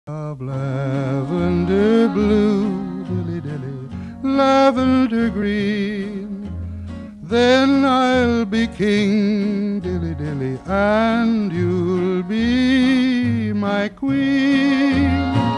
Of lavender blue, dilly dilly, lavender green. Then I'll be king, dilly dilly, and you'll be my queen.